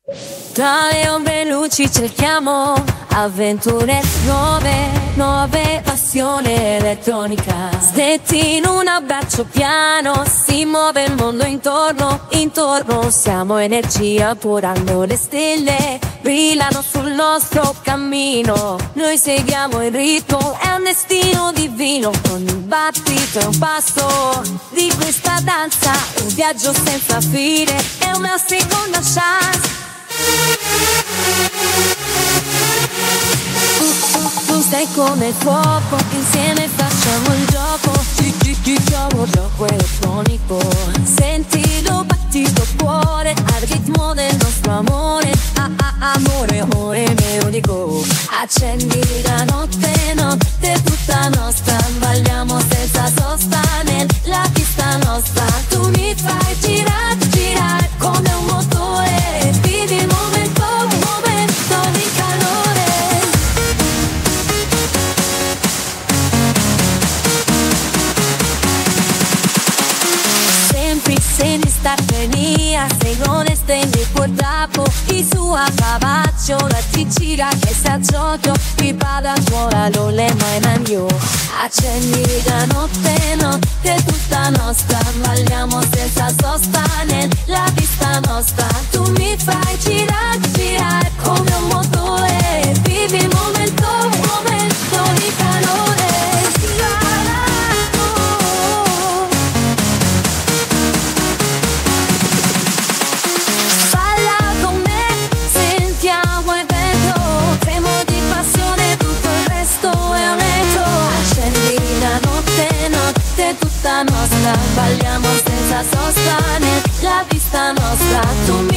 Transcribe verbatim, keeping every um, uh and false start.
Tra le ombre e luci cerchiamo avventure nuove, nuove, passione elettronica. Stretti in un abbraccio piano, si muove il mondo intorno, intorno. Siamo energia purando, le stelle brillano sul nostro cammino. Noi seguiamo il ritmo, è un destino divino. Ogni battito è un passo di questa danza, un viaggio senza fine, è una seconda chance. Tu sei come il fuoco, insieme facciamo il gioco. Ci, ci, ci, gioco, gioco elettronico. Sentilo battito cuore, al ritmo del nostro amore. Ah, ah, amore, amore melodico. Accendi la notte, notte tutta nostra. Balliamo senza sosta nella pista nostra. Tu mi fai girare, girare come un motore. Vivi il momento, un momento di calore. Sem startenia, se non estendi por dopo i sua cavallo, la ticira che sa gioco, ti pada fuori l'ole mai meglio. Accendi la notte, notte tutta nostra, balliamo senza sosta nella pista nostra. Tu mi fai girare, girare come un motore, vivi il momento, un momento di calore. Tutta nostra, balliamo senza sosta nella pista nostra. Tu mi